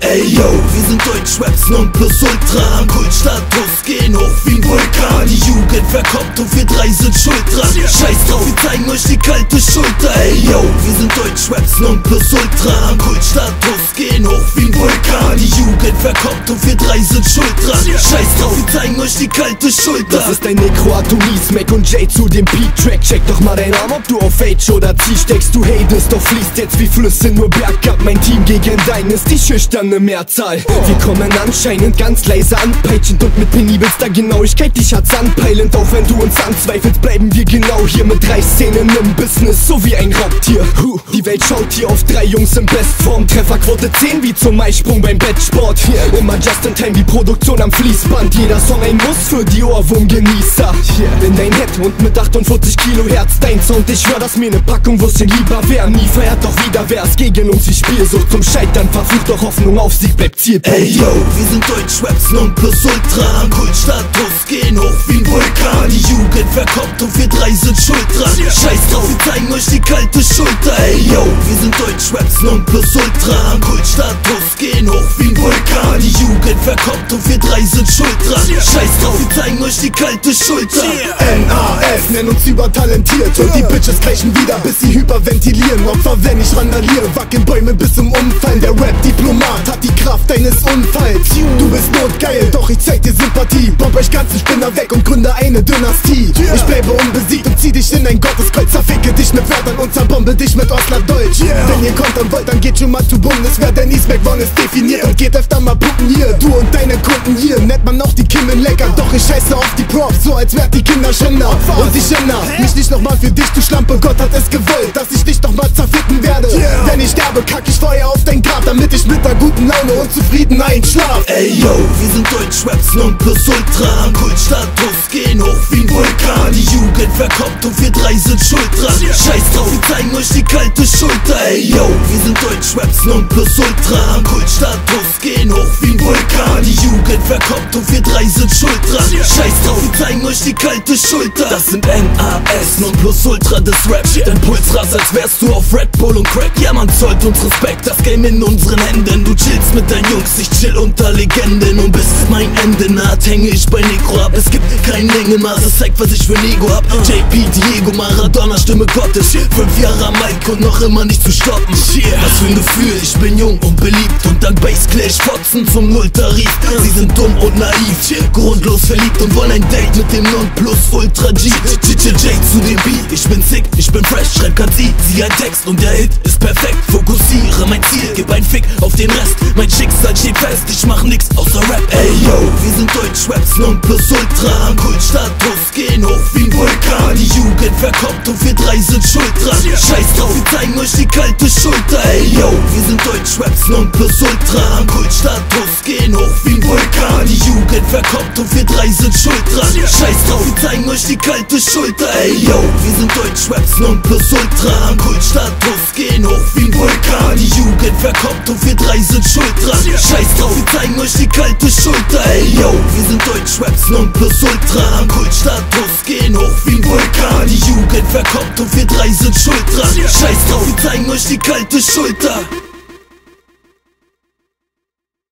Ey yo, wir sind Deutschraps Nonplusultra. Kultstatus gehen hoch wie ein Vulkan. Die Jugend verkommt und wir drei sind schuld dran. Scheiß drauf, wir zeigen euch die kalte Schulter. Ey yo, wir sind Deutschraps Nonplusultra. Kultstatus gehen hoch wie ein Vulkan. Die Jugend verkommt und wir drei sind schuld dran. Scheiß drauf, wir zeigen euch die kalte Schulter. Das ist ein NekroAtome, Icmek und Jay zu dem Beat-Track. Check doch mal deinen Arm, ob du auf H oder zieh steckst. Du hatest, doch fließt jetzt wie Flüsse nur bergab. Mein Team gegen dein ist die schüchterne Mehrzahl. Wir kommen anscheinend ganz leise anpeitschend und mit penibelster Genauigkeit dich hat's anpeilend. Auch wenn du uns anzweifelst, bleiben wir genau hier mit 3 Szenen im Business, so wie ein Raubtier. Die Welt schaut hier auf 3 Jungs in Bestform. Trefferquote 10 wie zum Eisprung beim Bettsport. Immer just in time wie Produktion am Fließband. Jeder Song ein Muss für die Ohrwurmgenießer. Bin dein Head und mit 48 Kilohertz dein Sound. Ich schwör, dass mir ne Packung Würstchen lieber wär. Nie verehrt, doch wieder wär's gegen uns wie Spielsucht zum Scheitern. Verflucht, doch Hoffnung auf Sieg bleibt Zielpunkt. Ey yo, wir sind Deutschraps Nonplusultra. Kultstatus gehen hoch wie ein Vulkan. Die Jugend verkommt und wir drei sind schuld dran. Scheiß drauf, wir zeigen euch die kalte Schulter. Ey yo, wir sind Deutschraps Nonplusultra. Kultstatus gehen hoch wie ein Vulkan. Die Jugend verkommt und wir drei sind schuld dran. Scheiß drauf, wir zeigen euch die kalte Schulter. NAS, nenn uns übertalentiert. Und die Bitches gleichen wieder, bis sie hyperventilieren. Opfer, wenn ich randaliere, wackeln Bäume bis zum Umfallen. Der Rap-Diplomat hat die Kraft eines Unfalls. Du bist notgeil, doch ich zeig dir Sympathie. Bomb euch ganzen Spinner weg und gründe eine Dynastie. Ich bleibe unbesiegt und zieh dich in ein Gotteskreuz. Zerficke dich mit Wörtern und zerbombe dich mit Ostlerdeutsch. Wenn ihr kontern wollt, dann geht schon mal zur Bundeswehr. Denn Icmek ist definiert und geht öfter mal puppen hier. Du und deine Kunden hier, nennt man auch die Kimmen lecker. Doch ich scheiße auf die Props, so als wärt die Kinder Schänder. Und ich änder mich nicht nochmal für dich, du Schlampe. Gott hat es gewollt, dass ich dich nochmal zerficken werde. Wenn ich sterbe, kack ich Feuer auf dein Grab, damit ich mit der guten Laune und zufrieden einschlaf. Ey yo, wir sind Deutschraps Nonplusultra. Kultstatus gehen hoch wie ein Vulkan. Die Jugend verkommt und wir drei sind schuld dran. Scheiß drauf, wir zeigen euch die kalte Schulter. Ey yo, wir sind Deutschraps Nonplusultra. Kultstatus gehen hoch wie ein Vulkan. Die Jugend verkommt und wir drei sind schuld dran. Scheiß drauf, wir zeigen euch die kalte Schulter. Das sind NAS, Nonplusultra des Rap. Dein Puls rast, als wärst du auf Red Bull und Crack. Ja, man zollt uns Respekt, das Game in unseren Händen. Du chillst mit deinen Jungs, ich chill unter Legenden. Und bis mein Ende naht, hänge ich bei Nekro ab. Es gibt kein Längenmaß, es zeigt, was ich für ein Ego hab. JP, Diego, Maradona, Stimme Gottes. 5 Jahre am Mic und noch immer nicht zu stoppen. Was für ein Gefühl, ich bin jung und beliebt. Und dank Bassclash fotzen zum Nulltarif. Sie sind dumm und naiv, grundlos verliebt und wollen ein Date mit dem Nonplusultra G. J zu dem Beat, ich bin sick, ich bin fresh, schreib grad sie ein Text und der Hit ist perfekt. Fokussiere mein Ziel, gib ein Fick auf den Rest. Mein Schicksal steht fest, ich mach nix außer Rap. Ey yo, wir sind Deutschraps Nonplusultra. Kultstatus gehen hoch wie ein Vulkan. Die Jugend verkommt und wir drei sind schuld dran. Scheiß drauf, wir zeigen euch die kalte Schulter. Ey yo, wir sind Deutschraps Nonplusultra. Kultstatus gehen hoch wie ein Vulkan. Die Jugend verkommt und wir drei sind schuld dran. Scheiß drauf, wir zeigen euch die kalte Schulter. Ey yo, wir sind Deutschraps Nonplusultra. Kultstatus gehen hoch wie ein Vulkan. Die Jugend verkommt und wir drei sind schuld dran. Scheiß drauf, wir zeigen euch die kalte Schulter. Ey yo, wir sind Deutschraps Nonplusultra. Kultstatus gehen hoch wie ein Vulkan. Die Jugend verkommt und wir drei sind schuld dran. Scheiß drauf, wir zeigen euch die kalte Schulter.